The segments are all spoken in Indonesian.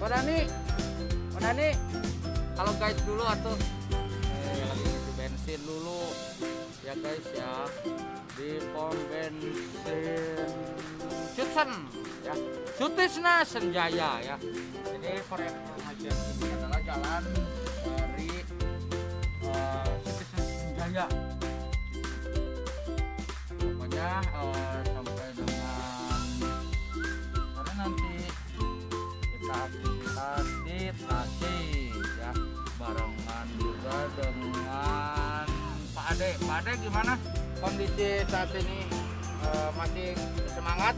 Pak Dani, halo guys dulu atuh. Lagi isi bensin dulu ya guys ya di pom bensin Cutsen ya, Sutisna Senjaya ya. Jadi for information ini adalah jalan dari Sutisna Senjaya. Pokoknya sampai dengan sore nanti kita aktivitas di Tasik ya, barengan juga dengan Pak Ade. Pak Ade gimana kondisi saat ini? Masih semangat?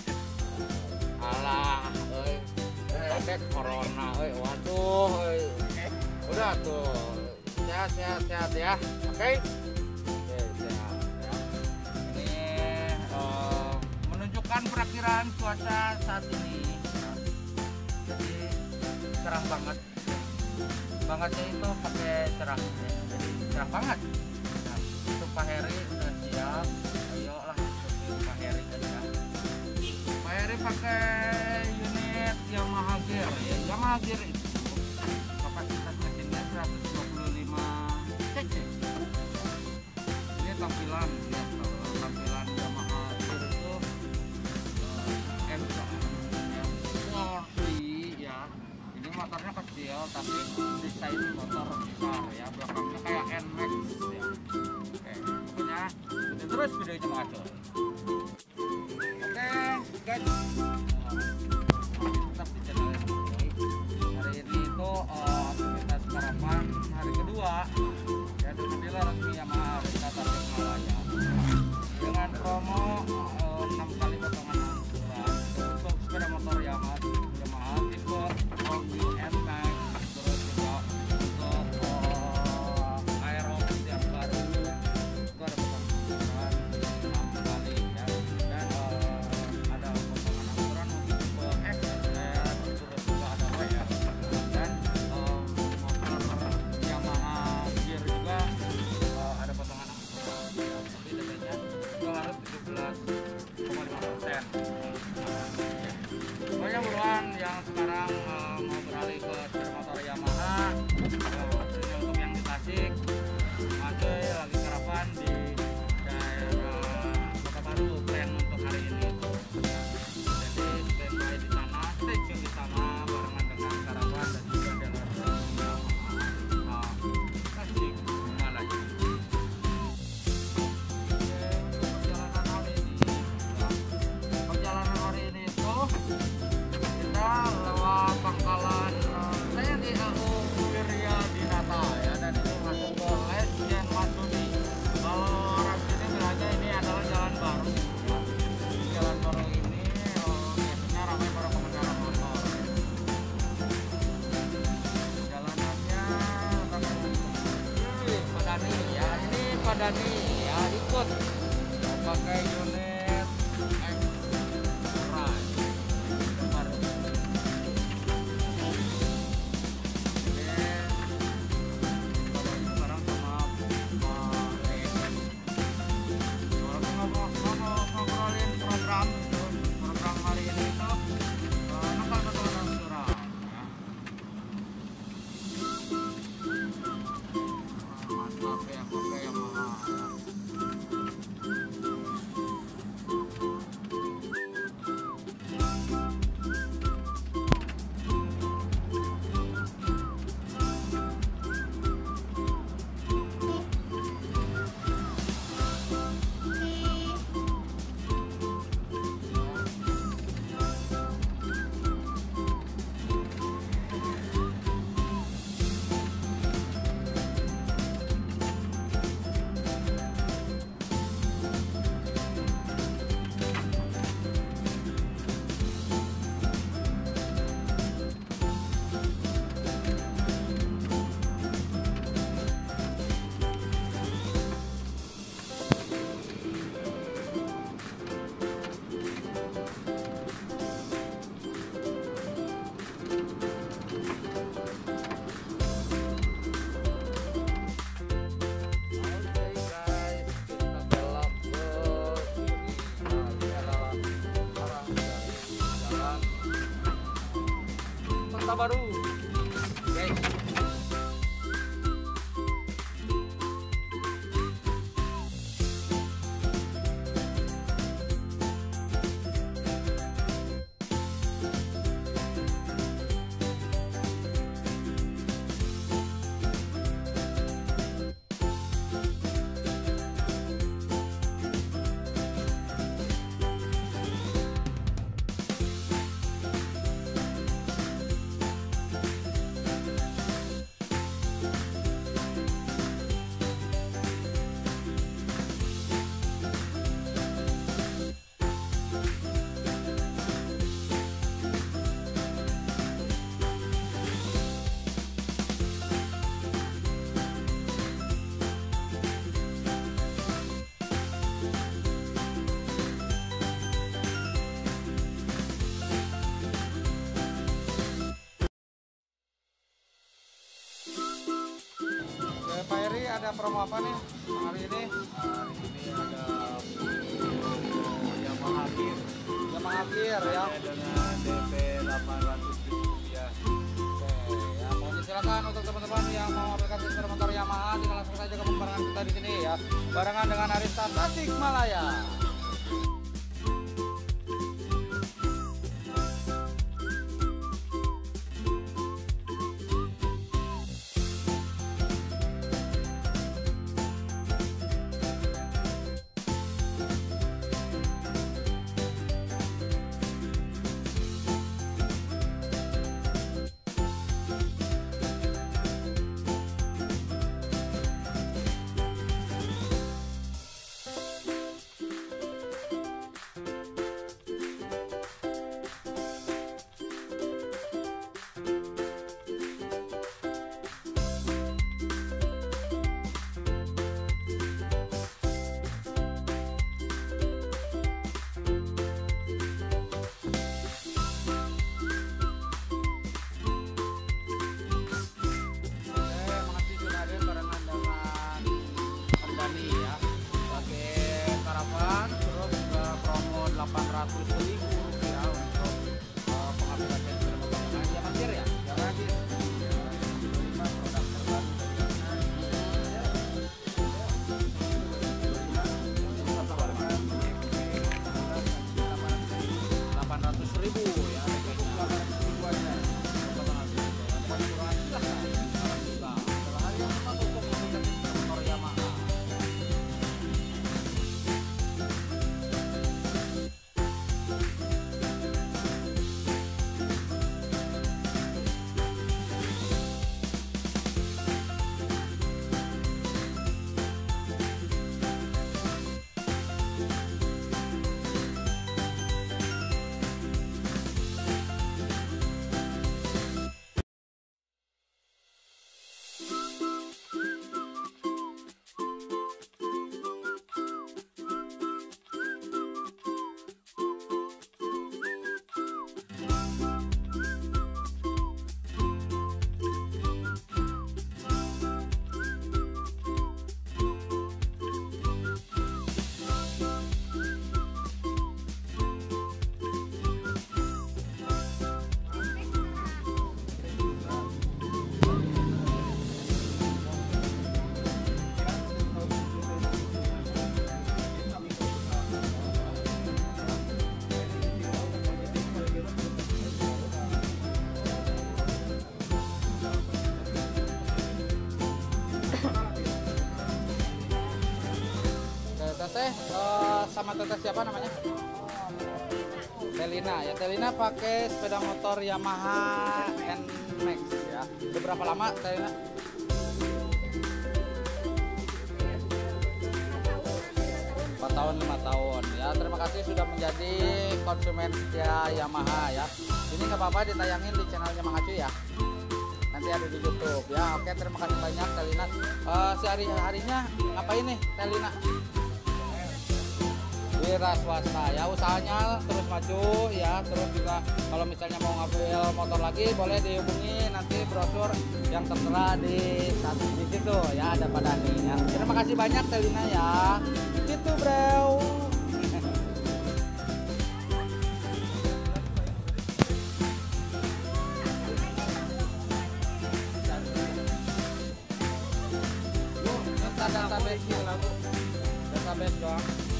Alah, Ade corona, waduh, udah tuh sehat ya, oke? Sehat ya. Ini menunjukkan perakiraan cuaca saat ini. Jadi cerah bangetnya itu pakai cerah, jadi cerah banget. Nah, untuk Pak Heri udah siap, ayo lah Pak Heri aja. Pak Heri pakai unit Yamaha Gear ya. Yamaha Gear itu kapasitas mesinnya 125 cc. Ini tampilan ya, tampilan Yamaha Gear itu motornya kecil tapi desain motor besar ya, belakangnya kayak NMAX ya. Oke, pokoknya ikutin terus videonya Mang Acul. Oke guys, tetap di channel hari ini itu aktivitas karavan hari kedua ya, di dealer resmi Yamaha Arista Tasikmalaya dengan promo 6 kali potongan angsuran untuk sepeda motor Yamaha tipe Hobi NMAX, terus juga untuk Aerox yang baru itu ada potongan angsuran 6 kali ya, dan ada potongan angsuran untuk tipe XSR, terus juga ada WR, dan motor Yamaha Gear juga ada potongan angsuran ya, tapi DP-nya 217,5%. Pokoknya buruan yang sekarang mau beralih ke sepeda motor Yamaha, khususnya untuk yang di Tasik, masih lagi karavan di daerah Kota Baru plan untuk hari ini itu. Jadi standby di sana, stay tune di sana barengan dengan karavan dan juga dealer Yamaha Tasik Malaya. Perjalanan hari ini itu lewat Pangkalan saya di AU Wirya Dinata ya, dan itu masuk ke Legend Matsumi. Kalau orang sini bilangnya ini adalah jalan baru ya. Jalan baru ini biasanya ramai para pengendara motor. Jalanannya Pak Dani ya, ini Pak Dani ya, ikut pakai unit X-Ride. Program hari ini itu nakal betul angsuran ya. Mantap ya, pakai yang mahal ya. Kota Baru. Guys. Pak Eri, ada promo apa nih hari ini? Hari ini ada Yamaha Gear. Yamaha Gear ya. Dengan DP 800.000 rupiah. Oke, ya mohon silakan untuk teman-teman yang mau aplikasi sepeda motor Yamaha, tinggal langsung saja ke barangan kita di sini ya. Barengan dengan Arista Tasikmalaya. Rp800.000 untuk pengaplikasian sepeda motor dengan Yamaha Gear ya. Yamaha Gear. Produk terbaru Rp800.000 ya. Cukup Rp800.000 aja. Teteh sama teteh siapa namanya? Telina ya. Telina pakai sepeda motor Yamaha NMAX ya. Udah berapa lama Telina? 4 tahun 5 tahun ya. Terima kasih sudah menjadi konsumen setia Yamaha ya. Ini nggak apa-apa ditayangin di channelnya Mang Acuy ya. Nanti ada di YouTube ya. Oke, terima kasih banyak Telina. Sehari-harinya ngapain nih Telina? Wira swasta ya, usahanya terus maju ya. Terus juga kalau misalnya mau ngambil motor lagi boleh dihubungi, nanti brosur yang tertera di situ ya, ada pada nih ya. Terima kasih banyak Telina ya. Gitu bro. database doang.